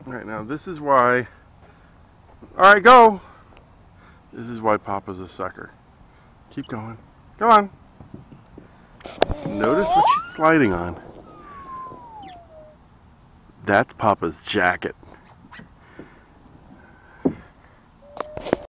Alright, now this is why... Alright, go! This is why Papa's a sucker. Keep going. Go on. Notice what she's sliding on. That's Papa's jacket.